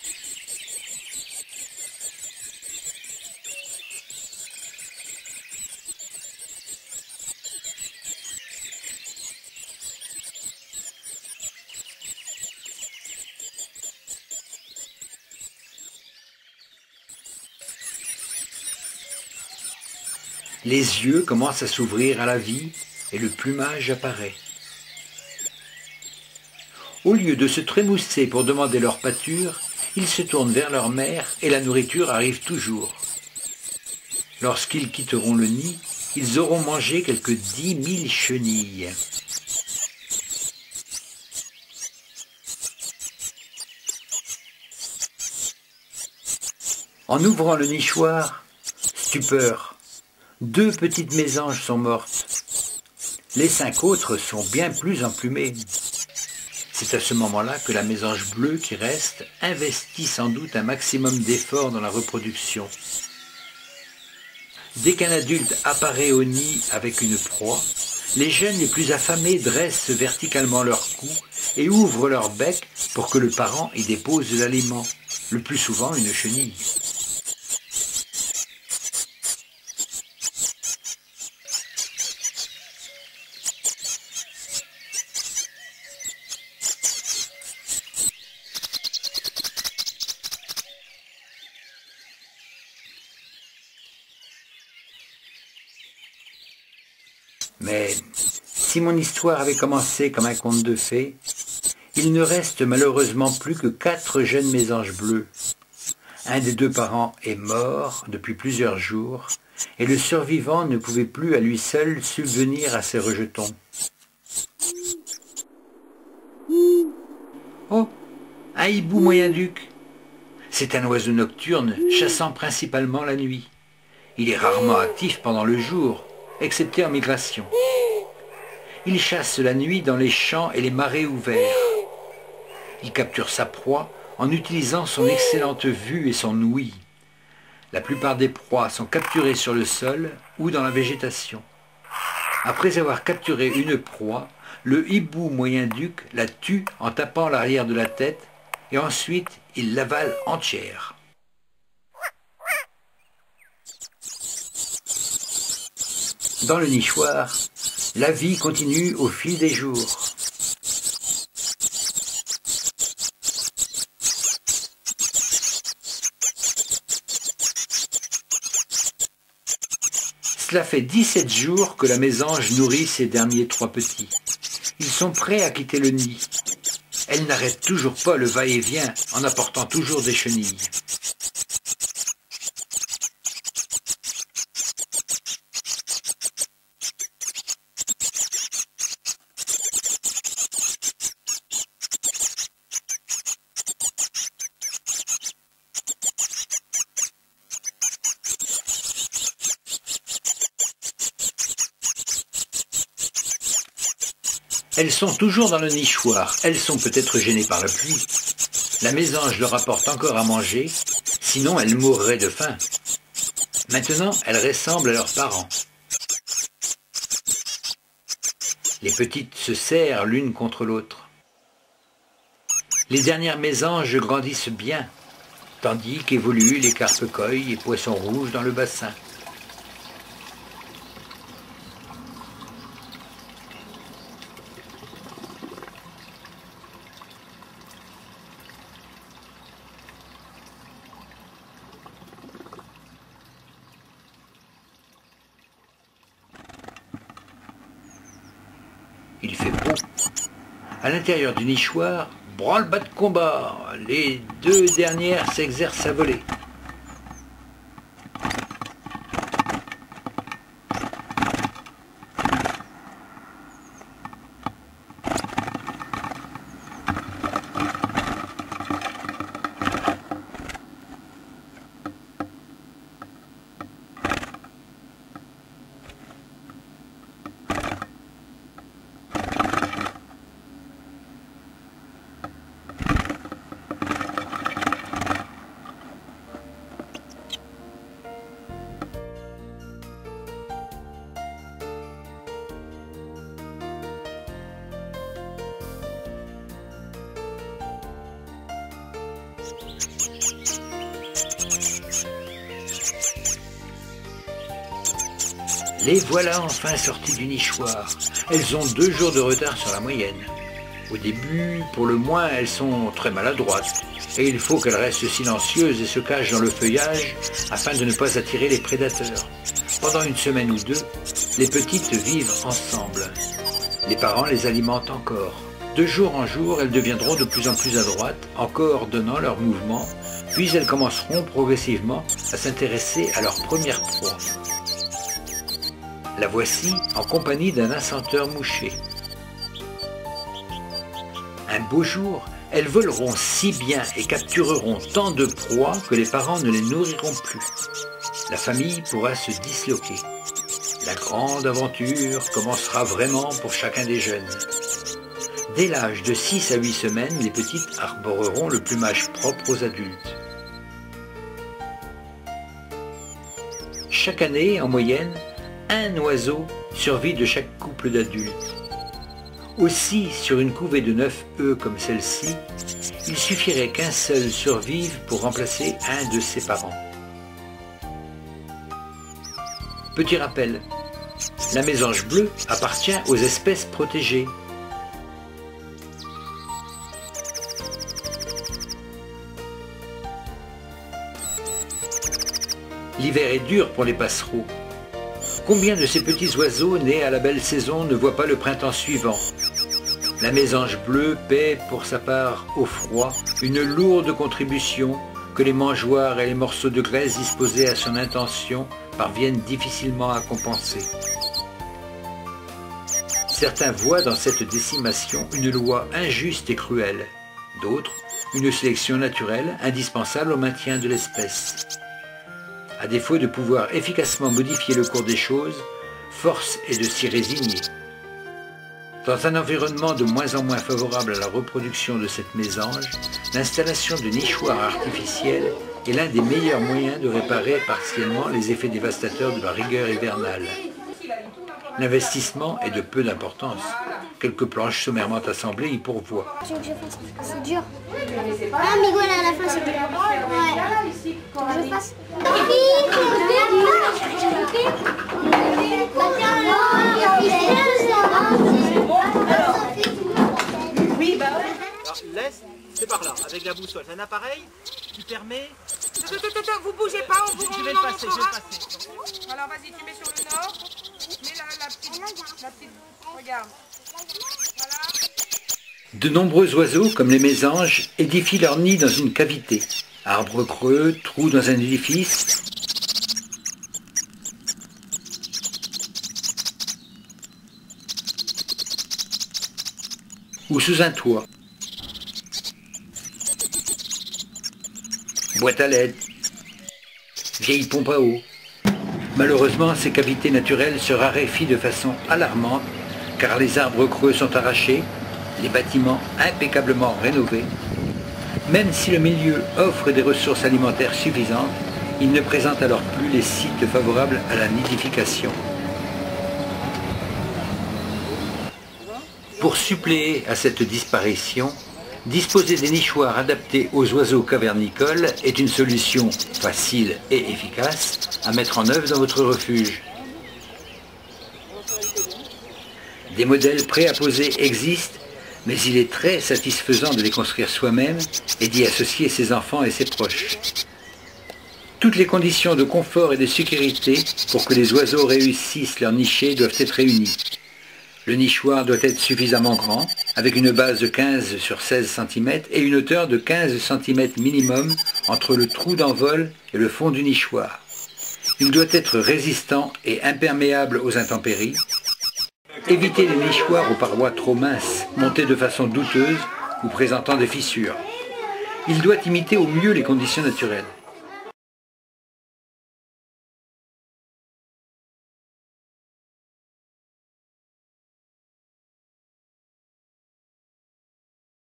Les yeux commencent à s'ouvrir à la vie et le plumage apparaît. Au lieu de se trémousser pour demander leur pâture, ils se tournent vers leur mère et la nourriture arrive toujours. Lorsqu'ils quitteront le nid, ils auront mangé quelques 10 000 chenilles. En ouvrant le nichoir, stupeur, 2 petites mésanges sont mortes. Les 5 autres sont bien plus emplumées. C'est à ce moment-là que la mésange bleue qui reste investit sans doute un maximum d'efforts dans la reproduction. Dès qu'un adulte apparaît au nid avec une proie, les jeunes les plus affamés dressent verticalement leur cou et ouvrent leur bec pour que le parent y dépose de l'aliment, le plus souvent une chenille. Mais si mon histoire avait commencé comme un conte de fées, il ne reste malheureusement plus que 4 jeunes mésanges bleus. Un des 2 parents est mort depuis plusieurs jours, et le survivant ne pouvait plus à lui seul subvenir à ses rejetons. Oh, un hibou moyen-duc! C'est un oiseau nocturne, chassant principalement la nuit. Il est rarement actif pendant le jour, excepté en migration. Il chasse la nuit dans les champs et les marais ouverts. Il capture sa proie en utilisant son excellente vue et son ouïe. La plupart des proies sont capturées sur le sol ou dans la végétation. Après avoir capturé une proie, le hibou moyen-duc la tue en tapant l'arrière de la tête et ensuite il l'avale entière. Dans le nichoir, la vie continue au fil des jours. Cela fait 17 jours que la mésange nourrit ses derniers 3 petits. Ils sont prêts à quitter le nid. Elle n'arrête toujours pas le va-et-vient en apportant toujours des chenilles. Elles sont toujours dans le nichoir, elles sont peut-être gênées par la pluie. La mésange leur apporte encore à manger, sinon elles mourraient de faim. Maintenant, elles ressemblent à leurs parents. Les petites se serrent l'une contre l'autre. Les dernières mésanges grandissent bien, tandis qu'évoluent les carpe-coilles et poissons rouges dans le bassin. Il fait beau. À l'intérieur du nichoir, branle-bas de combat. Les 2 dernières s'exercent à voler. Les voilà enfin sorties du nichoir. Elles ont 2 jours de retard sur la moyenne. Au début, pour le moins, elles sont très maladroites. Et il faut qu'elles restent silencieuses et se cachent dans le feuillage afin de ne pas attirer les prédateurs. Pendant une semaine ou 2, les petites vivent ensemble. Les parents les alimentent encore. De jour en jour, elles deviendront de plus en plus adroites en coordonnant leurs mouvements, puis elles commenceront progressivement à s'intéresser à leur première proie. La voici en compagnie d'un assenteur mouché. Un beau jour, elles voleront si bien et captureront tant de proies que les parents ne les nourriront plus. La famille pourra se disloquer. La grande aventure commencera vraiment pour chacun des jeunes. Dès l'âge de 6 à 8 semaines, les petites arboreront le plumage propre aux adultes. Chaque année, en moyenne, un oiseau survit de chaque couple d'adultes. Aussi, sur une couvée de 9 œufs comme celle-ci, il suffirait qu'un seul survive pour remplacer un de ses parents. Petit rappel, la mésange bleue appartient aux espèces protégées. L'hiver est dur pour les passereaux. Combien de ces petits oiseaux nés à la belle saison ne voient pas le printemps suivant? La mésange bleue paie pour sa part au froid une lourde contribution que les mangeoires et les morceaux de graisse disposés à son intention parviennent difficilement à compenser. Certains voient dans cette décimation une loi injuste et cruelle, d'autres une sélection naturelle indispensable au maintien de l'espèce. À défaut de pouvoir efficacement modifier le cours des choses, force est de s'y résigner. Dans un environnement de moins en moins favorable à la reproduction de cette mésange, l'installation de nichoirs artificiels est l'un des meilleurs moyens de réparer partiellement les effets dévastateurs de la rigueur hivernale. L'investissement est de peu d'importance. Quelques planches sommairement assemblées y pourvoient. C'est dur. Ah, mais voilà, à la fin, c'est dur. Ouais. Je fasse. Oui, bah ouais. Alors, laisse, c'est par là, avec la boussole. C'est un appareil qui permet... Attends, vous bougez pas, Je vais le passer, je vais le passer. Alors vas-y, tu mets sur le nord. Mets la petite, regarde. Voilà. De nombreux oiseaux, comme les mésanges, édifient leur nid dans une cavité. Arbres creux, trous dans un édifice. Ou sous un toit. Boîte à lettres. Vieille pompe à eau. Malheureusement, ces cavités naturelles se raréfient de façon alarmante car les arbres creux sont arrachés, les bâtiments impeccablement rénovés. Même si le milieu offre des ressources alimentaires suffisantes, il ne présente alors plus les sites favorables à la nidification. Pour suppléer à cette disparition, disposer des nichoirs adaptés aux oiseaux cavernicoles est une solution facile et efficace à mettre en œuvre dans votre refuge. Des modèles prêts à poser existent, mais il est très satisfaisant de les construire soi-même et d'y associer ses enfants et ses proches. Toutes les conditions de confort et de sécurité pour que les oiseaux réussissent leur nichée doivent être réunies. Le nichoir doit être suffisamment grand, avec une base de 15 sur 16 cm et une hauteur de 15 cm minimum entre le trou d'envol et le fond du nichoir. Il doit être résistant et imperméable aux intempéries. Évitez les nichoirs aux parois trop minces, montées de façon douteuse ou présentant des fissures. Il doit imiter au mieux les conditions naturelles.